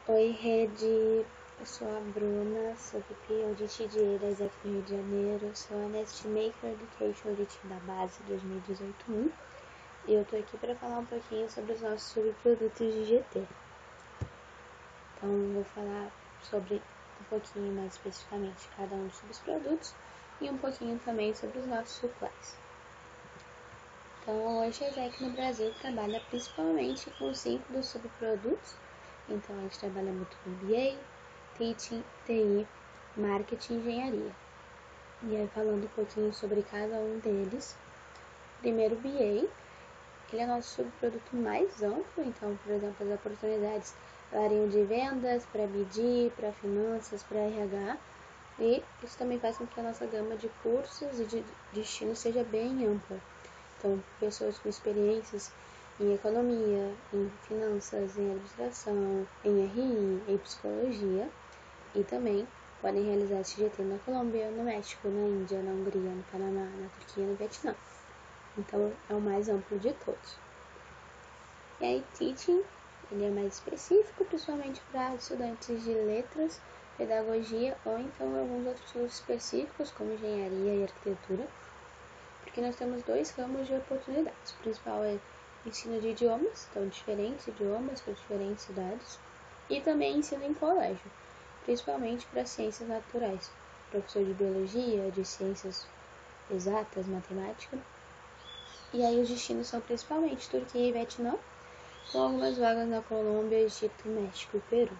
Oi, Rede. Eu sou a Bruna, sou VP Audit de Ilhas aqui no Rio de Janeiro. Sou a Nest Maker Education Audit da base 2018-1 e eu tô aqui para falar um pouquinho sobre os nossos subprodutos de GT. Então, vou falar sobre um pouquinho mais especificamente cada um dos subprodutos e um pouquinho também sobre os nossos supplies. Então, hoje a ZEC no Brasil trabalha principalmente com 5 dos subprodutos. Então, a gente trabalha muito com BA, Teaching, TI, Marketing e Engenharia. E aí, falando um pouquinho sobre cada um deles. Primeiro, BA, ele é nosso subproduto mais amplo. Então, por exemplo, as oportunidades variam de vendas para BD, para finanças, para RH. E isso também faz com que a nossa gama de cursos e de destino seja bem ampla. Então, pessoas com experiências em economia, em finanças, em administração, em RI, em psicologia, e também podem realizar esse GT na Colômbia, no México, na Índia, na Hungria, no Panamá, na Turquia e no Vietnã. Então, é o mais amplo de todos. E aí, Teaching, ele é mais específico, principalmente para estudantes de letras, pedagogia ou então alguns outros cursos específicos, como engenharia e arquitetura. Porque nós temos dois ramos de oportunidades. O principal é ensino de idiomas, então diferentes idiomas para diferentes cidades, e também ensino em colégio, principalmente para ciências naturais, professor de biologia, de ciências exatas, matemática. E aí os destinos são principalmente Turquia e Vietnã, com algumas vagas na Colômbia, Egito, México e Peru.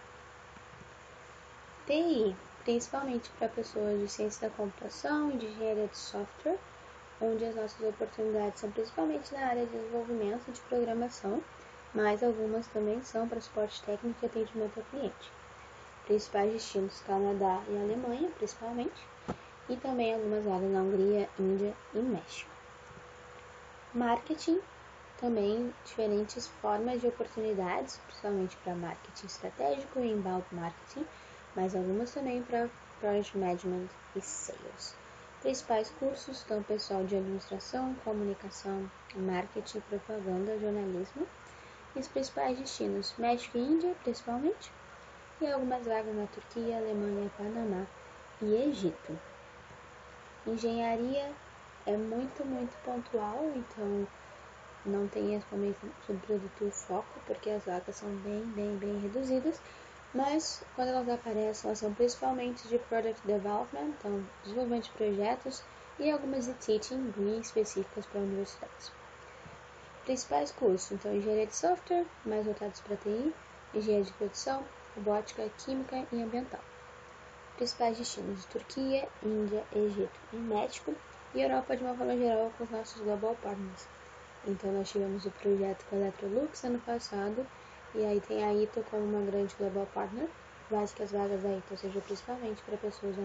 TI, principalmente para pessoas de ciência da computação e de engenharia de software, onde as nossas oportunidades são principalmente na área de desenvolvimento de programação, mas algumas também são para suporte técnico e atendimento ao cliente. Principais destinos: Canadá e Alemanha, principalmente, e também algumas vagas na Hungria, Índia e México. Marketing, também diferentes formas de oportunidades, principalmente para marketing estratégico e inbound marketing, mas algumas também para project management e sales. Principais cursos estão pessoal de administração, comunicação, marketing, propaganda, jornalismo. E os principais destinos: México e Índia, principalmente, e algumas vagas na Turquia, Alemanha, Panamá e Egito. Engenharia é muito pontual, então não tem como subproduto foco, porque as vagas são bem reduzidas. Mas, quando elas aparecem, elas são principalmente de Product Development, então desenvolvimento de projetos, e algumas de Teaching, bem específicas para universidades. Principais cursos, então, Engenharia de Software, mais voltados para TI, Engenharia de Produção, Robótica, Química e Ambiental. Principais destinos, Turquia, Índia, Egito e México, e Europa de uma forma geral com os nossos Global Partners. Então, nós tivemos o projeto com a Electrolux ano passado, e aí tem a ITO como uma grande global partner, mas que as vagas da ITO sejam principalmente para pessoas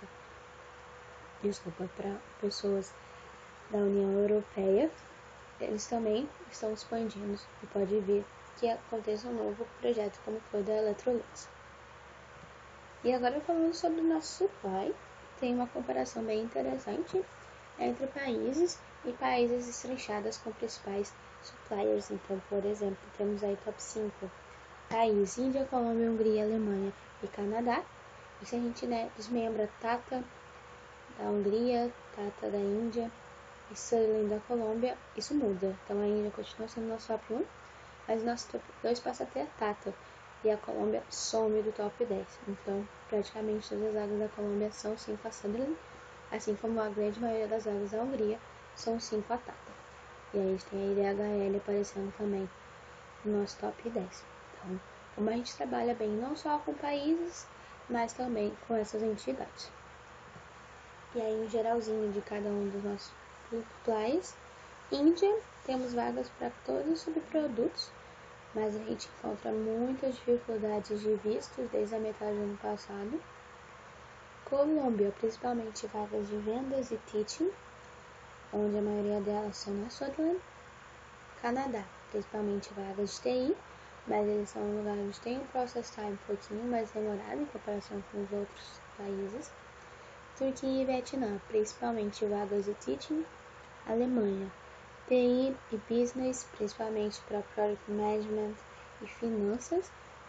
para pessoas da União Europeia. Eles também estão expandindo e pode vir que aconteça um novo projeto como foi o da Electrolux. E agora falando sobre o nosso supply, tem uma comparação bem interessante entre países e países estrinchadas com principais suppliers. Então, por exemplo, temos aí top 5 países: Índia, Colômbia, Hungria, Alemanha e Canadá. E se a gente desmembra Tata da Hungria, Tata da Índia e Sterling da Colômbia, isso muda. Então a Índia continua sendo nosso top 1, mas nosso top 2 passa a ter a Tata. E a Colômbia some do top 10. Então, praticamente todas as vagas da Colômbia são 5 a Sunderland, assim como a grande maioria das vagas da Hungria são 5 a Tata. E aí a gente tem a IDHL aparecendo também no nosso top 10. Então, como a gente trabalha bem não só com países, mas também com essas entidades. E aí, um geralzinho de cada um dos nossos supplies. Índia, temos vagas para todos os subprodutos, mas a gente encontra muitas dificuldades de vistos desde a metade do ano passado. Colômbia, principalmente vagas de vendas e teaching, onde a maioria delas são na Sunderland. Canadá, principalmente vagas de TI, mas eles são um lugar onde tem um process time um pouquinho mais demorado em comparação com os outros países. Turquia e Vietnã, principalmente vagas de teaching. Alemanha, TI e business, principalmente para product management e finanças,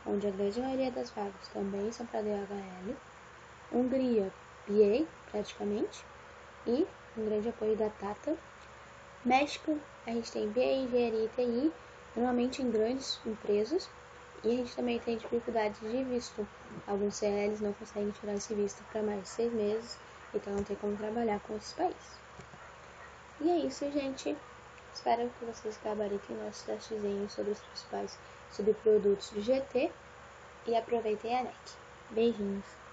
onde a grande maioria das vagas também são para DHL. Hungria, PA, praticamente, e um grande apoio da Tata. México, a gente tem BA, Engenharia e TI, normalmente em grandes empresas, e a gente também tem dificuldade de visto. Alguns CLs não conseguem tirar esse visto para mais de 6 meses, então não tem como trabalhar com esses países. E é isso, gente. Espero que vocês gabaritem nosso testezinho sobre os principais subprodutos do GT e aproveitem a NEC. Beijinhos!